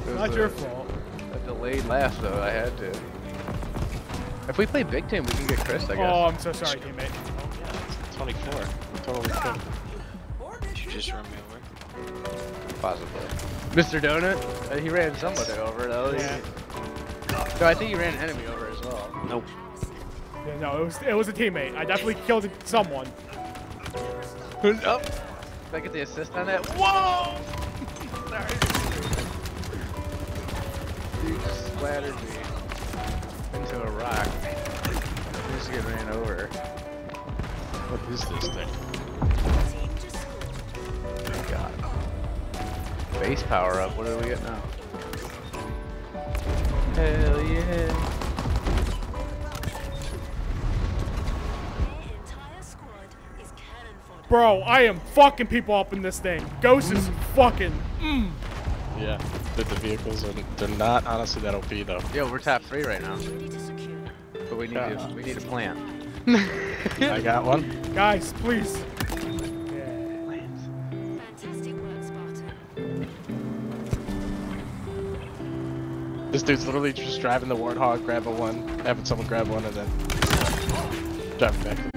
Not your fault. A delayed laugh though, I had to. If we play big team, we can get Chris, I guess. Oh, I'm so sorry, teammate. Oh, yeah, 24. Totally cool. Did you just run me over? Possibly. Mr. Donut? He ran somebody over though. Yeah. No, I think he ran an enemy over as well. Nope. Yeah, no, it was a teammate. I definitely killed someone. Oh! Did I get the assist on that? Whoa! Sorry. You just splattered me into a rock. You just get ran over. What is this thing? Oh my god. Base power up, what do we get now? Hell yeah. Bro, I am fucking people up in this thing. Ghost is fucking. Yeah, the vehicles are they're not honestly that OP though. Yo, we're top 3 right now. But we need a plan. I got one. Guys, please. This dude's literally just driving the Warthog, grabbing one, having someone grab one, and then driving back.